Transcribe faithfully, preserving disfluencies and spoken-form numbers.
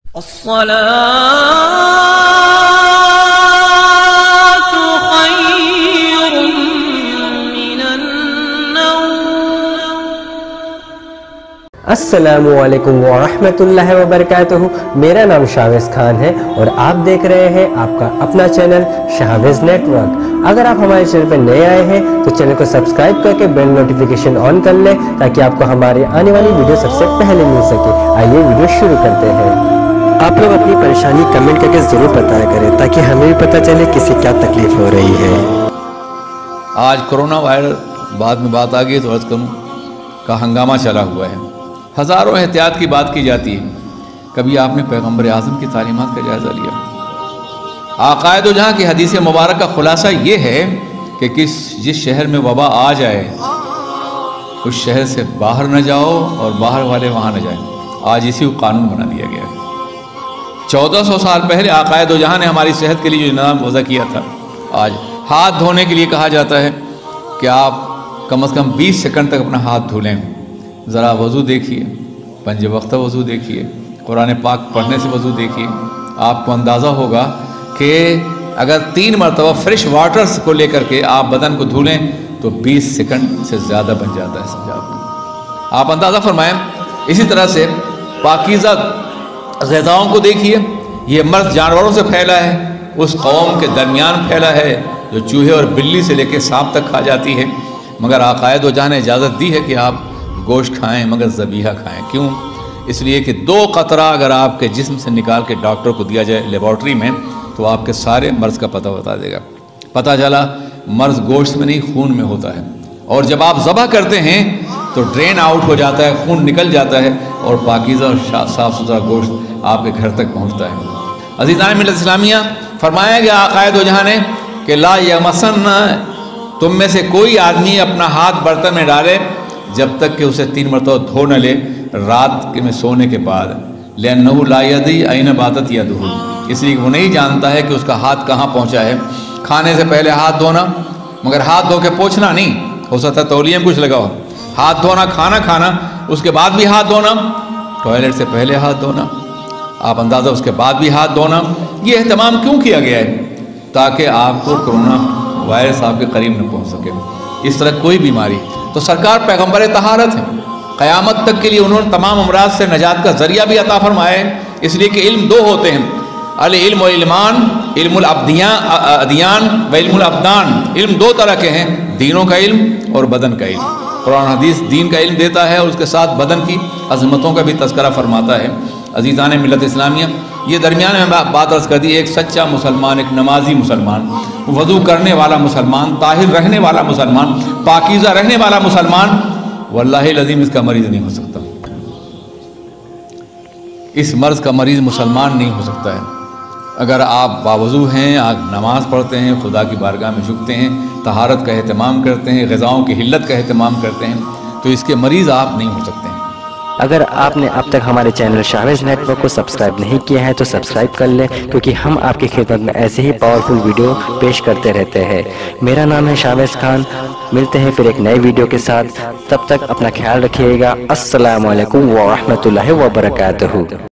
السلام علیکم ورحمۃ اللہ وبرکاتہ۔ میرا نام شاویز خان ہے اور آپ دیکھ رہے ہیں آپ کا اپنا چینل شاویز نیٹ ورک۔ اگر آپ ہمارے چینل پر نئے آئے ہیں تو چینل کو سبسکرائب کر کے بیل نوٹیفیکیشن آن کر لیں تاکہ آپ کو ہماری آنے والی ویڈیو سب سے پہلے مل سکے۔ آئیے ویڈیو شروع کرتے ہیں۔ آپ لوگ اپنی پریشانی کمنٹ کر کے ضرور بتایا کریں تاکہ ہمیں بھی پتہ چلے کسی کیا تکلیف ہو رہی ہے۔ آج کرونا وائرس بعد میں بات آ گئی تو عرض کروں کا ہنگامہ چلا ہوا ہے، ہزاروں احتیاط کی بات کی جاتی ہے۔ کبھی آپ نے پیغمبر اعظم کی تعلیمات کا جائزہ لیا؟ آقا دو جہاں کی حدیث مبارک کا خلاصہ یہ ہے کہ کس جس شہر میں وبا آ جائے اس شہر سے باہر نہ جاؤ اور باہر والے وہاں نہ جائیں۔ آج اسی کو قانون بنا دیا گیا ہے۔ چودہ سو سال پہلے آقا دو جہاں نے ہماری صحت کے لیے جو نظام وضع کیا تھا، آج ہاتھ دھونے کے لیے کہا جاتا ہے کہ آپ کم از کم بیس سیکنڈ تک اپنا ہاتھ دھولیں۔ ذرا وضو دیکھیے، پنج وقتہ وضو دیکھیے، قرآن پاک پڑھنے سے وضو دیکھیے، آپ کو اندازہ ہوگا کہ اگر تین مرتبہ فریش واٹرز کو لے کر کے آپ بدن کو دھولیں تو بیس سیکنڈ سے زیادہ بن جاتا ہے سمجھا آپ کو۔ آپ اندازہ فرمائیں۔ اسی طرح سے پاکیزہ غذاؤں کو دیکھیے، یہ مرض جانوروں سے پھیلا ہے، اس قوم کے درمیان پھیلا ہے جو چوہے اور بلی سے لے کے سانپ تک کھا جاتی ہے، مگر آقا دو جہاں نے اجازت دی ہے کہ آپ گوشت کھائیں مگر ذبیحہ کھائیں۔ کیوں؟ اس لیے کہ دو قطرہ اگر آپ کے جسم سے نکال کے ڈاکٹر کو دیا جائے لیبارٹری میں تو آپ کے سارے مرض کا پتہ بتا دے گا۔ پتہ چلا مرض گوشت میں نہیں خون میں ہوتا ہے، اور جب آپ ذبح کرتے ہیں تو ڈرین آؤٹ ہو جاتا ہے، خون نکل جاتا ہے اور پاکیزہ اور صاف ستھرا گوشت آپ کے گھر تک پہنچتا ہے۔ عزیزان ملت اسلامیہ، فرمایا گیا آقا دو جہاں نے کہ لا یمسن، تم میں سے کوئی آدمی اپنا ہاتھ برتن میں ڈالے جب تک کہ اسے تین مرتبہ دھو نہ لے رات میں سونے کے بعد، لأنہ لا یدری این باتت یدہ، اس لیے وہ نہیں جانتا ہے کہ اس کا ہاتھ کہاں پہنچا ہے۔ کھانے سے پہلے ہاتھ دھونا، مگر ہاتھ دھو کے پوچھنا نہیں، ہو سکتا ہے تولیے میں کچھ لگا ہو۔ ہاتھ دھونا، کھانا کھانا، اس کے بعد بھی ہاتھ دھونا، ٹوائلٹ سے پہلے ہاتھ دھونا، آپ اندازہ اس کے بعد بھی ہاتھ دھونا۔ یہ اہتمام کیوں کیا گیا ہے؟ تاکہ آپ کو کرونا وائرس آپ کے قریب نہ پہنچ سکے۔ اس طرح کوئی بیماری تو سرکار پیغمبر طہارت ہے، قیامت تک کے لیے انہوں نے تمام امراض سے نجات کا ذریعہ بھی عطا فرمایا ہے۔ اس لیے کہ علم دو ہوتے ہیں، العلم و علمان، علم الابدیان و علم الابدان۔ علم دو طرح کے ہیں، دینوں کا علم اور بدن کا علم۔ قرآن حدیث دین کا علم دیتا ہے اور اس کے ساتھ بدن کی عظمتوں کا بھی تذکرہ فرماتا ہے۔ عزیزان ملت اسلامیہ، یہ درمیان میں بات عرض کر دی، ایک سچا مسلمان، ایک نمازی مسلمان، وضو کرنے والا مسلمان، طاہر رہنے والا مسلمان، پاکیزہ رہنے والا مسلمان، واللہ العظیم اس کا مریض نہیں ہو سکتا۔ اس مرض کا مریض مسلمان نہیں ہو سکتا ہے۔ اگر آپ باوضو ہیں، آپ نماز پڑھتے ہیں، خدا کی بارگاہ میں جھکتے ہیں، طہارت کا اہتمام کرتے ہیں، غذاؤں کی حلت کا اہتمام کرتے ہیں، تو اس کے مریض آپ نہیں ہو سکتے ہیں۔ اگر آپ نے اب تک ہمارے چینل شاویز نیٹ ورک کو سبسکرائب نہیں کیا ہے تو سبسکرائب کر لیں، کیونکہ ہم آپ کی خدمت میں ایسے ہی پاورفل ویڈیو پیش کرتے رہتے ہیں۔ میرا نام ہے شاویز خان، ملتے ہیں پھر ایک نئے ویڈیو کے ساتھ، تب تک اپنا خیال رکھیے گا۔ السلام علیکم ورحمۃ اللہ وبرکاتہ۔